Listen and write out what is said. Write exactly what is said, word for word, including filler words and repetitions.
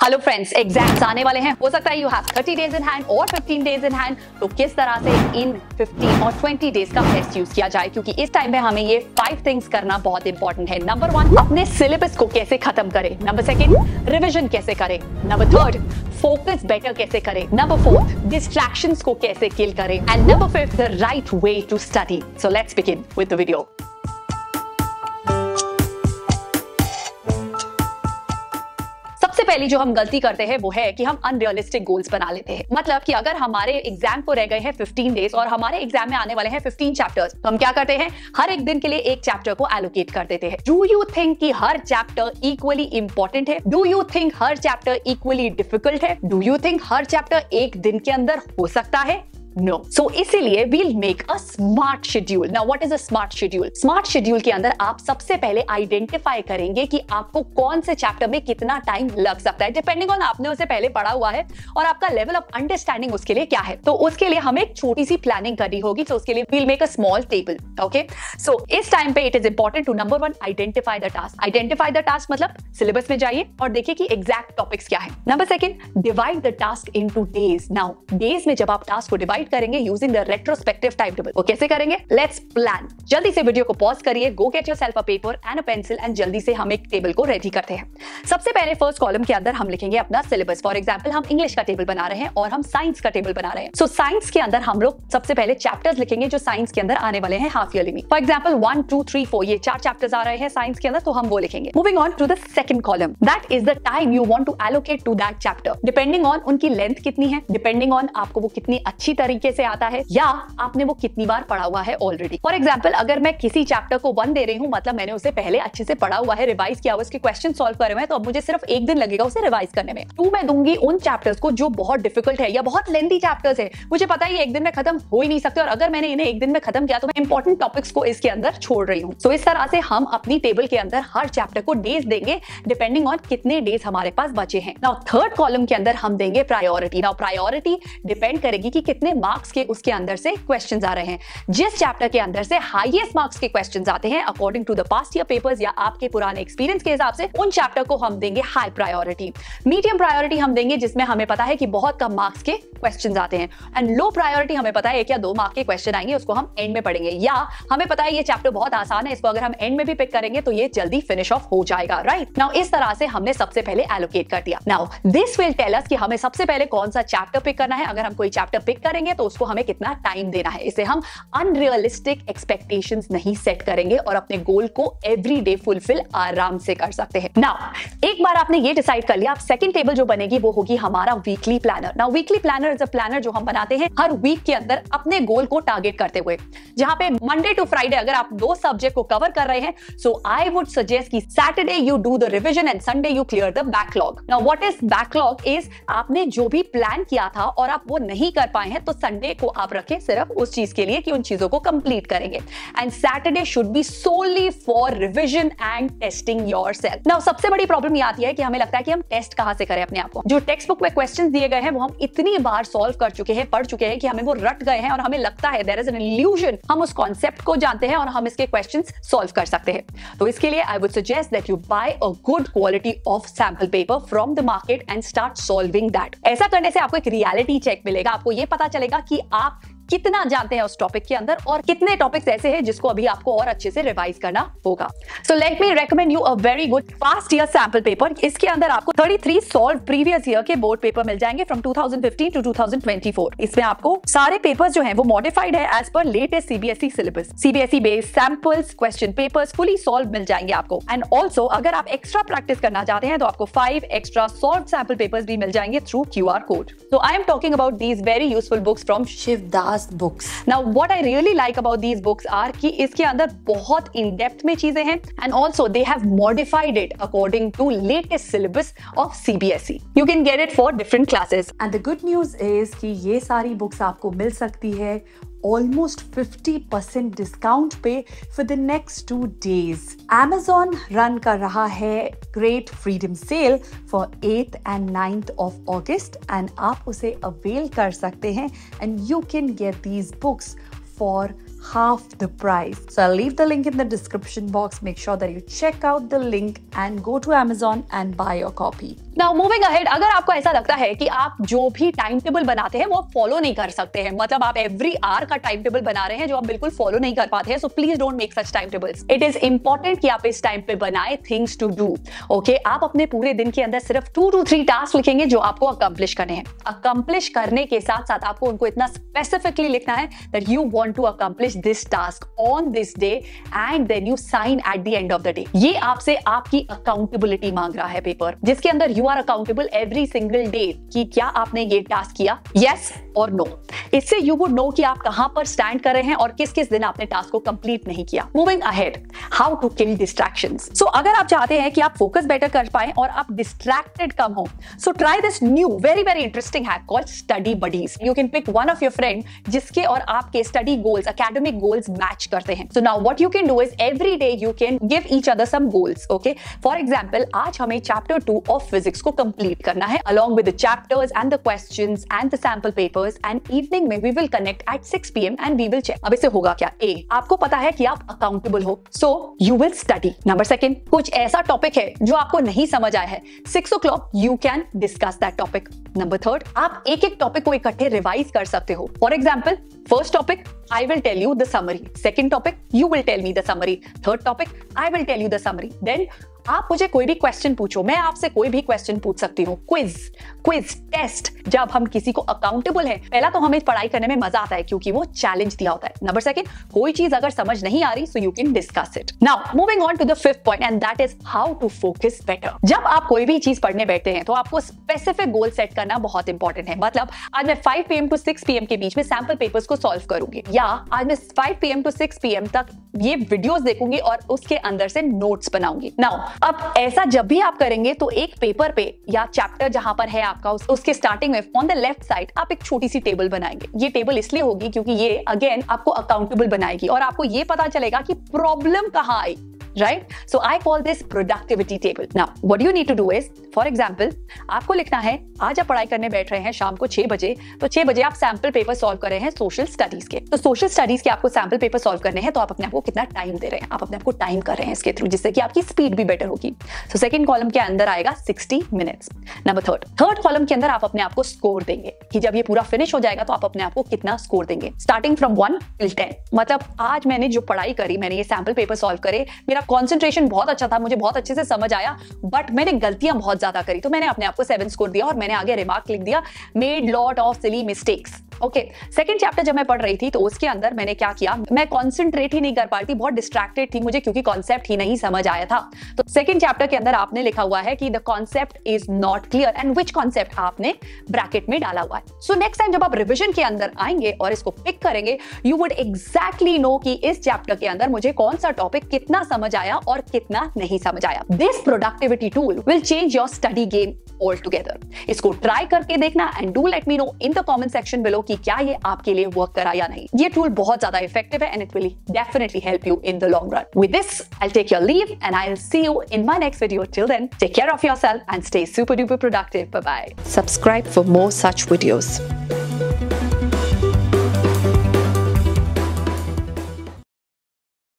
Hello friends, exams आने वाले हैं। हो सकता है you have thirty days in hand और फिफ्टीन डेज इन हैंड। तो किस तरह से इन फिफ्टीन और ट्वेंटी डेज का बेस्ट यूज किया जाए, क्योंकि इस टाइम में हमें ये फाइव थिंग्स करना बहुत इंपॉर्टेंट है। नंबर वन, अपने सिलेबस को कैसे खत्म करें। नंबर सेकंड, रिवीजन कैसे करें। नंबर थर्ड, फोकस बेटर कैसे करें। नंबर फोर्थ, डिस्ट्रैक्शंस को कैसे किल करें। And number fifth, the right way to study. So let's begin with the video. सबसे पहली जो हम गलती करते हैं वो है कि हम अनरियलिस्टिक गोल्स बना लेते हैं। मतलब कि अगर हमारे एग्जाम को रह गए हैं फिफ्टीन डेज और हमारे एग्जाम में आने वाले हैं फिफ्टीन चैप्टर्स, तो हम क्या करते हैं, हर एक दिन के लिए एक चैप्टर को एलोकेट कर देते हैं। डू यू थिंक कि हर चैप्टर इक्वली इंपॉर्टेंट है? डू यू थिंक हर चैप्टर इक्वली डिफिकल्ट है? डू यू थिंक हर चैप्टर एक दिन के अंदर हो सकता है? नो। सो इसीलिए we'll make a smart schedule. Now what is a smart schedule? Smart schedule के अंदर आप सबसे पहले आइडेंटिफाई करेंगे कि आपको कौन से चैप्टर में कितना टाइम लग सकता है, डिपेंडिंग ऑन आपने उसे पहले पढ़ा हुआ है और आपका लेवल ऑफ अंडरस्टैंडिंग उसके लिए क्या है। तो उसके लिए हमें एक छोटी सी प्लानिंग करनी होगी। तो उसके लिए we'll make a small table. Okay? So इस टाइम पे it is important to number one identify the task. Identify the task मतलब सिलेबस में जाइए और देखिए कि एग्जैक्ट टॉपिक्स क्या है। Number second, divide the task into days. Now days में जब आप टास्क को डिवाइड करेंगे using the retrospective time table, वो कैसे करेंगे? Let's plan. जल्दी से वीडियो को पॉज करिए, go get yourself a paper and a pencil and जल्दी से हम एक टेबल को रेडी करते हैं। सबसे पहले फर्स्ट कॉलम के अंदर हम लिखेंगे अपना सिलेबस। फॉर एग्जांपल हम इंग्लिश का टेबल बना रहे हैं और हम साइंस का टेबल बना रहे हैं। सो so, साइंस के अंदर हम लोग सबसे पहले चैप्टर्स लिखेंगे जो साइंस के अंदर आने वाले हैं हाफ ईयरली में। For example one two three four ये चार चैप्टर्स आ रहे हैं साइंस के अंदर, तो हम वो लिखेंगे। Moving on to the second column, that is the time you want to allocate to that chapter. Depending on उनकी लेंथ कितनी है, डिपेंडिंग ऑन आपको वो कितनी अच्छी तरीके से आता है या आपने वो कितनी बार पढ़ा हुआ है ऑलरेडी। फॉर एग्जांपल अगर मैं किसी चैप्टर को वन दे रही हूं, मतलब मैंने उसे पहले अच्छे से पढ़ा हुआ है, रिवाइज किया हुआ, उसके क्वेश्चन सॉल्व करे हुए हैं, तो अब मुझे सिर्फ एक दिन लगेगा उसे रिवाइज करने में। टू मैं दूंगी उन चैप्टर्स को जो बहुत डिफिकल्ट है या बहुत लेंथी चैप्टर्स है, मुझे पता है ये एक दिन में खत्म हो ही नहीं सकते, और अगर मैंने इन्हें एक दिन में खत्म किया तो मैं इंपॉर्टेंट टॉपिक्स को इसके अंदर छोड़ रही हूँ। तो इस तरह से हम अपनी टेबल के अंदर हर चैप्टर को डेज देंगे डिपेंडिंग ऑन कितने डेज हमारे पास बचे हैं। नाउ थर्ड कॉलम के अंदर हम देंगे प्रायोरिटी। नाउ प्रायोरिटी डिपेंड करेगी कि कितने मार्क्स के उसके अंदर से क्वेश्चंस आ रहे हैं। जिस चैप्टर के अंदर से हाईएस्ट मार्क्स के क्वेश्चंस आते हैं according to the past year papers या आपके पुराने एक्सपीरियंस के हिसाब से, उन चैप्टर को हम देंगे हाई प्रायोरिटी। मीडियम प्रायोरिटी हम देंगे जिसमें हमें पता है कि बहुत कम मार्क्स के क्वेश्चंस आते हैं। एंड लो प्रायोरिटी हमें पता है एक या दो मार्क्स के क्वेश्चन आएंगे, उसको हम एंड में पढ़ेंगे, या हमें पता है ये चैप्टर बहुत आसान है, इसको अगर हम एंड में भी पिक करेंगे तो ये जल्दी फिनिश ऑफ हो जाएगा। राइट नाउ इस तरह से हमने सबसे पहले एलोकेट कर दिया। Now this will tell us कि हमें सबसे पहले कौन सा चैप्टर पिक करना है। अगर हम कोई चैप्टर पिक करेंगे तो उसको हमें कितना टाइम देना है। इसे हम अनरियलिस्टिक एक्सपेक्टेशंस नहीं सेट करेंगे और अपने गोल को एवरी डे फुलफिल आराम से कर सकते हैं। नाउ एक बार आपने ये डिसाइड कर लिया, आप सेकंड टेबल जो बनेगी वो होगी हमारा weekly planner. Now weekly planner is a planner जो हम बनाते हैं हर वीक के अंदर अपने गोल को टारगेट करते हुए, जहां पे मंडे टू फ्राइडे अगर आप दो सब्जेक्ट को कवर कर रहे हैं, सो आई वुड सजेस्ट कि Saturday you do the revision and Sunday you clear the backlog. Now what is backlog? Is आपने जो भी प्लान किया था और आप वो नहीं कर पाए हैं, तो संडे को आप रखें सिर्फ उस चीज के लिए कि उन चीजों को कंप्लीट करेंगे। And Saturday should be solely for revision and testing yourself. Now सबसे बड़ी प्रॉब्लम ये आती है कि हमें लगता है कि हम टेस्ट कहां से करें अपने आप को। जो टेक्स्ट बुक में क्वेश्चंस दिए गए हैं वो हम इतनी बार सॉल्व कर चुके हैं, पढ़ चुके हैं कि हमें वो रट गए हैं और हमें लगता है देयर इज एन इल्यूजन हम उस कॉन्सेप्ट को जानते हैं और हम इसके क्वेश्चंस सॉल्व कर सकते हैं। तो इसके लिए I would suggest that you buy a good quality of sample paper from the market and start solving that. ऐसा करने से आपको एक रियलिटी चेक मिलेगा, आपको ये पता चलेगा कि आप कितना जानते हैं उस टॉपिक के अंदर और कितने टॉपिक्स ऐसे हैं जिसको अभी आपको और अच्छे से रिवाइज करना होगा। So let me recommend you a very good past year sample paper. इसके अंदर आपको thirty three solve previous year के बोर्ड पेपर मिल जाएंगे from two thousand fifteen to two thousand twenty four. इसमें आपको सारे पेपर्स जो हैं वो मॉडिफाइड है as per latest CBSE syllabus. CBSE based samples, question papers fully solve मिल जाएंगे आपको। एंड ऑल्सो अगर आप एक्स्ट्रा प्रैक्टिस करना चाहते हैं तो आपको five extra solve sample papers भी मिल जाएंगे through QR code. So I am talking about these very useful books from Shivdas books. Now what I really like about these books are कि इसके अंदर बहुत in depth में चीजें हैं and also they have modified it according to latest syllabus of C B S E. You can get it for different classes. And the good news is कि ये सारी books आपको मिल सकती है almost fifty percent discount पे for the next two days. Amazon run कर रहा है Great Freedom Sale for eighth and ninth of August and आप उसे avail कर सकते हैं and you can get these books for half the price. So I'll leave the link in the description box. Make sure that you check out the link and go to Amazon and buy your copy. Now moving ahead, अगर आपको ऐसा लगता है कि आप जो भी time table बनाते हैं वो फॉलो नहीं कर सकते हैं, मतलब आप एवरी आवर का टाइम टेबल बना रहे हैं जो आप बिल्कुल फॉलो नहीं कर पाते हैं, so please don't make such time tables. It is important कि आप इस टाइम पे बनाए थिंग्स टू डू. ओके, आप अपने पूरे दिन के अंदर सिर्फ टू टू थ्री टास्क लिखेंगे जो आपको अकम्प्लिश करने हैं. अकम्प्लिश करने के साथ साथ आपको उनको इतना स्पेसिफिकली लिखना है that you want to accomplish this task on this day and then you sign at the end of the day. ये आपसे आपकी अकाउंटेबिलिटी मांग रहा है पेपर, जिसके अंदर you are accountable every single day कि क्या आपने ये टास्क किया, यस और नो. इससे यू वुड नो कि आप कहां पर स्टैंड कर रहे हैं और किस किस दिन आपने टास्क को कंप्लीट नहीं किया. Moving ahead, how to kill distractions. So अगर आप चाहते हैं कि आप फोकस बेटर कर पाए और आप डिस्ट्रैक्टेड कम हो, so try this new very very interesting hack called study buddies. You can pick one of your friend जिसके और आपके study goals, academic goals match करते हैं. So now what you can do is every day you can give each other some goals. Okay, for example आज हमें chapter two of physics को complete करना है along with the chapters and the questions and the sample papers, and evening में we will connect at six p m and we will check. अब इससे होगा क्या? A, आपको पता है कि आप अकाउंटेबल हो, so you will study. Number second, कुछ ऐसा टॉपिक है जो आपको नहीं समझ आया है, six o'clock you can discuss that topic. Number third, आप एक एक टॉपिक को इकट्ठे रिवाइज कर सकते हो. For example, first topic I will tell you the summary. Second topic, you will tell me the summary. Third topic, I will tell you the summary. Then आप मुझे कोई भी क्वेश्चन पूछो, मैं आपसे कोई भी क्वेश्चन पूछ सकती हूँ. Quiz, quiz, test. जब हम किसी को अकाउंटेबल है, पहला तो हमें पढ़ाई करने में मजा आता है क्योंकि वो चैलेंज दिया होता है. नंबर सेकंड, कोई चीज अगर समझ नहीं आ रही so you can discuss it. Now moving on to the fifth point and that is how to focus better. जब आप कोई भी चीज पढ़ने बैठते हैं तो आपको स्पेसिफिक गोल सेट करना बहुत इंपॉर्टेंट है. मतलब आज मैं five P M to six P M के बीच में सैंपल पेपर्स को सॉल्व करूंगी, या आज मैं five P M to six P M तक ये वीडियोस देखूंगी और उसके अंदर से नोट्स बनाऊंगी. नाउ अब ऐसा जब भी आप करेंगे तो एक पेपर पे या चैप्टर जहां पर है आपका उस, उसके स्टार्टिंग में ऑन द लेफ्ट साइड आप एक छोटी सी टेबल बनाएंगे. ये टेबल इसलिए होगी क्योंकि ये अगेन आपको अकाउंटेबल बनाएगी और आपको ये पता चलेगा कि प्रॉब्लम कहां आई. Right? So I call this productivity table. Now, what you need to do is, for example, आपको लिखना है आज आप पढ़ाई करने बैठ रहे हैं शाम को छह बजे, तो छह बजे आप सैंपल पेपर सॉल्व कर रहे हैं सोशल स्टडीज के. तो सोशल स्टडीज के आपको सैंपल पेपर सॉल्व करने हैं, तो आप अपने आप को कितना टाइम दे रहे हैं, आप अपने आप को टाइम कर रहे हैं इसके थ्रू, जिससे कि आपकी स्पीड भी बेटर होगी. सो सेकंड कॉलम के अंदर आएगा sixty minutes. Number third, third column के अंदर आप अपने आप को स्कोर देंगे कि जब ये पूरा फिनिश हो जाएगा तो आप अपने आप को कितना स्कोर देंगे, starting from one till ten. मतलब आज मैंने जो पढ़ाई करी, मैंने ये सैंपल पेपर सॉल्व करे, मेरा कॉन्सेंट्रेशन बहुत अच्छा था, मुझे बहुत अच्छे से समझ आया, बट मैंने गलतियां बहुत ज्यादा करी, तो मैंने अपने आप को सेवन स्कोर दिया और मैंने आगे रिमार्क लिख दिया, made lot of silly mistakes. Okay, second chapter जब मैं पढ़ रही थी तो उसके अंदर मैंने क्या किया, मैं कॉन्सेंट्रेट ही नहीं कर पा रही थी, बहुत डिस्ट्रैक्टेड थी मुझे क्योंकि कॉन्सेप्ट ही नहीं समझ आया था. तो सेकंड चैप्टर के अंदर आपने लिखा हुआ है कि the concept is not clear and which concept आपने ब्रैकेट में डाला हुआ है. सो नेक्स्ट टाइम जब आप रिविजन के अंदर आएंगे और इसको पिक करेंगे, यू वुड एग्जैक्टली नो कि इस चैप्टर के अंदर मुझे कौन सा टॉपिक कितना समझ आया और कितना नहीं समझ आया. This productivity tool will change your study game all together. इसको ट्राई करके देखना and do let me know in the comment section below कि क्या ये आपके लिए वर्क करा या नहीं. ये टूल बहुत ज्यादा इफेक्टिव है and it will definitely help you in the long run. With this I will take your leave and I will see you in my next video. Till then, take care of yourself and stay super duper productive. Bye bye. Subscribe for more such videos.